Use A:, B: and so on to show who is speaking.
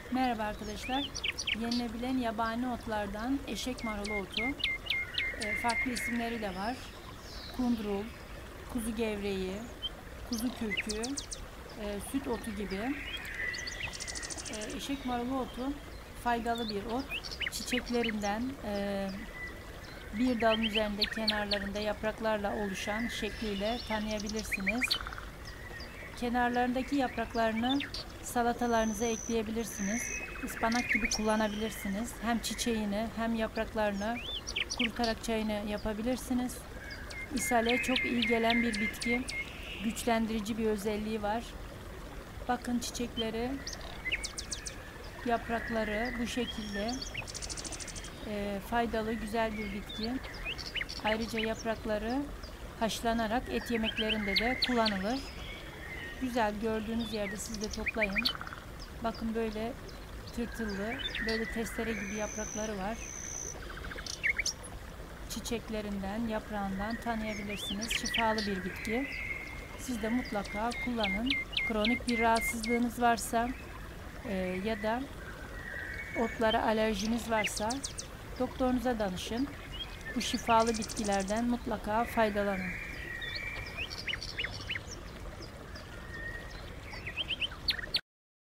A: Merhaba arkadaşlar. Yenilebilen yabani otlardan eşek marulu otu. Farklı isimleri de var. Kundrul, kuzu gevreği, kuzu kürkü, süt otu gibi. Eşek marulu otu faydalı bir ot. Çiçeklerinden bir dalın üzerinde kenarlarında yapraklarla oluşan şekliyle tanıyabilirsiniz. Kenarlarındaki yapraklarını salatalarınıza ekleyebilirsiniz. Ispanak gibi kullanabilirsiniz. Hem çiçeğini hem yapraklarını kurutarak çayını yapabilirsiniz. İshale çok iyi gelen bir bitki. Güçlendirici bir özelliği var. Bakın çiçekleri, yaprakları bu şekilde faydalı, güzel bir bitki. Ayrıca yaprakları haşlanarak et yemeklerinde de kullanılır. Güzel, gördüğünüz yerde siz de toplayın. Bakın böyle tırtıllı, böyle testere gibi yaprakları var. Çiçeklerinden, yaprağından tanıyabilirsiniz. Şifalı bir bitki. Siz de mutlaka kullanın. Kronik bir rahatsızlığınız varsa ya da otlara alerjiniz varsa doktorunuza danışın. Bu şifalı bitkilerden mutlaka faydalanın.